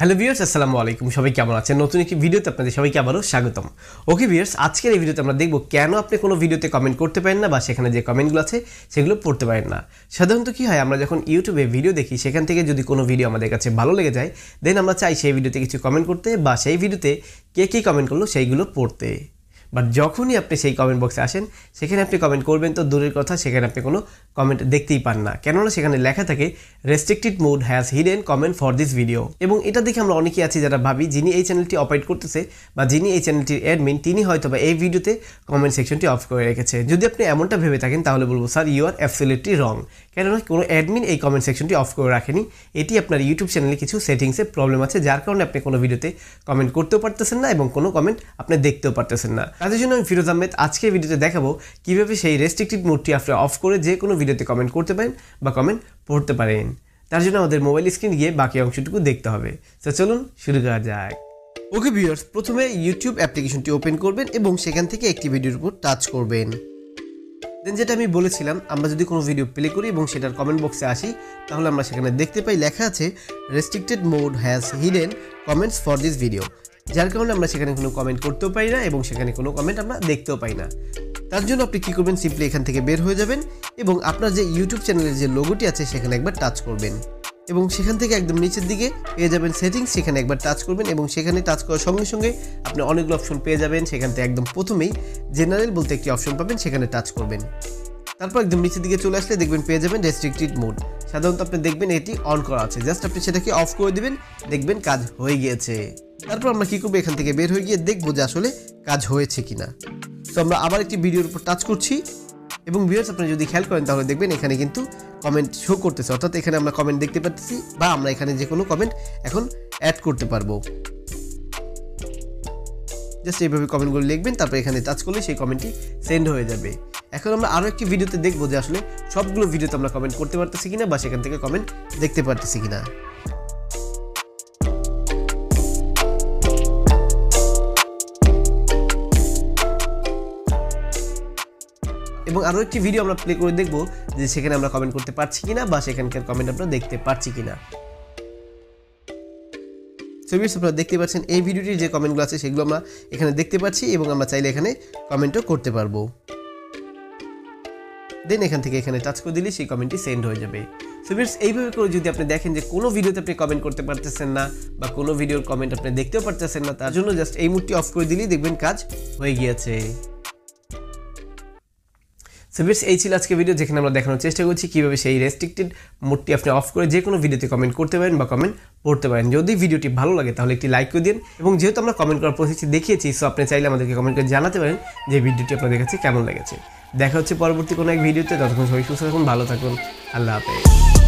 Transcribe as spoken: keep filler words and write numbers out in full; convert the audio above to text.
Hello viewers, আসসালামু আলাইকুম। সবাই কেমন আছেন? নতুন একটি ভিডিওতে আপনাদের সবাইকে আবারও স্বাগতম। ওকে ভিউয়ার্স, আজকের এই ভিডিওতে আমরা দেখব কেন আপনি কোনো ভিডিওতে কমেন্ট করতে পারেন না বা সেখানে যে কমেন্টগুলো আছে সেগুলো পড়তে পারেন না। সাধারণত কি হয়, আমরা যখন ইউটিউবে ভিডিও দেখি সেখান থেকে যদি কোনো ভিডিও আমাদের কাছে ভালো লেগে যায়, দেন আমরা চাই সেই ভিডিওতে কিছু কমেন্ট করতে বা সেই ভিডিওতে কে কী কমেন্ট করলো সেইগুলো পড়তে। বাট যখনই আপনি সেই কমেন্ট বক্সে আসেন সেখানে আপনি কমেন্ট করবেন তো দূরের কথা, সেখানে আপনি কোনো কমেন্ট দেখতেই পান না, কেননা সেখানে লেখা থাকে restricted mode has hidden comment for this video. এবং এটা দেখে আমরা অনেকেই আছি যারা ভাবি যিনি এই চ্যানেলটি অপারেট করতেছে বা যিনি এই চ্যানেলটির অ্যাডমিন তিনি হয়তো বা এই ভিডিওতে কমেন্ট সেকশনটি অফ করে রেখেছে। যদি আপনি এমনটা ভেবে থাকেন তাহলে বলবো sir, you are absolutely wrong, কেননা কোনো অ্যাডমিন এই কমেন্ট সেকশনটি অফ করে রাখেনি। এটি আপনার ইউটিউব চ্যানেলে কিছু সেটিংসে প্রবলেম আছে, যার কারণে আপনি কোনো ভিডিওতে কমেন্ট করতেও পারতেছেন না এবং কোনো কমেন্ট আপনি দেখতেও পারতেছেন না। তাদের জন্য আমি ফিরোজ আহমেদ আজকের ভিডিওতে দেখাবো কীভাবে সেই রেস্ট্রিক্টেড মোডটি আপনি অফ করে যে কোনো ভিডিওতে কমেন্ট করতে পারেন বা কমেন্ট পড়তে পারেন। তার জন্য আমাদের মোবাইল স্ক্রিন গিয়ে বাকি অংশটুকু দেখতে হবে। তো চলুন শুরু করা যাক। ওকে ভিউয়ার্স, প্রথমে ইউটিউব অ্যাপ্লিকেশনটি ওপেন করবেন এবং সেখান থেকে একটি ভিডিওর উপর টাচ করবেন। দেন যেটা আমি বলেছিলাম, আমরা যদি কোনো ভিডিও প্লে করি এবং সেটার কমেন্ট বক্সে আসি তাহলে আমরা সেখানে দেখতে পাই লেখা আছে restricted mode has hidden comments for this video, যার কারণে আমরা সেখানে কোনো কমেন্ট করতেও পারি না এবং সেখানে কোনো কমেন্ট আমরা দেখতেও পাই না। তার জন্য আপনি কী করবেন, সিম্পলি এখান থেকে বের হয়ে যাবেন এবং আপনার যে ইউটিউব চ্যানেলের যে লোগোটি আছে সেখানে একবার টাচ করবেন এবং সেখান থেকে একদম নিচের দিকে পেয়ে যাবেন সেটিংস, সেখানে একবার টাচ করবেন এবং সেখানে টাচ করার সঙ্গে সঙ্গে আপনি অনেকগুলো অপশন পেয়ে যাবেন। সেখান থেকে একদম প্রথমেই জেনারেল বলতে একটি অপশন পাবেন, সেখানে টাচ করবেন। তারপর একদম নিচের দিকে চলে আসলে দেখবেন পেয়ে যাবেন রেস্ট্রিক্টেড মোড। সাধারণত আপনি দেখবেন এটি অন করা আছে, জাস্ট আপনি সেটাকে অফ করে দিবেন, দেখবেন কাজ হয়ে গিয়েছে। তারপর আমরা কী করবো, এখান থেকে বের হয়ে গিয়ে দেখবো যে আসলে কাজ হয়েছে কিনা। তো আমরা আবার একটি ভিডিওর উপর টাচ করছি এবং ভিউয়ার্স, আপনি যদি খেয়াল করেন তাহলে দেখবেন এখানে কিন্তু কমেন্ট শো করতেছে, অর্থাৎ এখানে আমরা কমেন্ট দেখতে পাচ্ছি বা আমরা এখানে যে কোনো কমেন্ট এখন অ্যাড করতে পারবো। জাস্ট এইভাবে কমেন্টগুলো লিখবেন, তারপর এখানে টাচ করলে সেই কমেন্টটি সেন্ড হয়ে যাবে। এখন আমরা আরও একটি ভিডিওতে দেখবো যে আসলে সবগুলো ভিডিওতে আমরা কমেন্ট করতে পারতেছি কিনা বা সেখান থেকে কমেন্ট দেখতে পারতেছি কিনা। এবং আরও একটি ভিডিও আমরা প্লে করে দেখব যে সেখানে আমরা কমেন্ট করতে পারছি কিনা বা সেখানকার কমেন্ট আমরা দেখতে পারছি কিনা। সো ভিউয়ার্স, আপনারা দেখতে পাচ্ছেন এই ভিডিওটির যে কমেন্টগুলো আছে সেগুলো আমরা এখানে দেখতে পাচ্ছি এবং আমরা চাইলে এখানে কমেন্টও করতে পারবো। দেন এখান থেকে এখানে টাচ করে দিলে সেই কমেন্টটি সেন্ড হয়ে যাবে। সো ভিউয়ার্স, এইভাবে করে যদি আপনি দেখেন যে কোনো ভিডিওতে আপনি কমেন্ট করতে পারতেছেন না বা কোনো ভিডিওর কমেন্ট আপনি দেখতেও পারতেছেন না, তার জন্য জাস্ট এই মুডটি অফ করে দিলেই দেখবেন কাজ হয়ে গিয়েছে। সো ভিউয়ার্স, এই ছিল আজকে ভিডিও, যেখানে আমরা দেখানোর চেষ্টা করছি কীভাবে সেই রেস্ট্রিক্টেড মোডটি আপনি অফ করে যে কোনো ভিডিওতে কমেন্ট করতে পারেন বা কমেন্ট পড়তে পারেন। যদি ভিডিওটি ভালো লাগে তাহলে একটি লাইক করে দিন এবং যেহেতু আমরা কমেন্ট করার প্রসেসটি দেখিয়েছি, সো আপনি চাইলে আমাদেরকে কমেন্ট করে জানাতে পারেন যে ভিডিওটি আপনাদের কাছে কেমন লেগেছে। দেখা হচ্ছে পরবর্তী কোনো এক ভিডিওতে। ততক্ষণ সবাই সুস্থ থাকুন, ভালো থাকুন, আল্লাহ হাফেজ।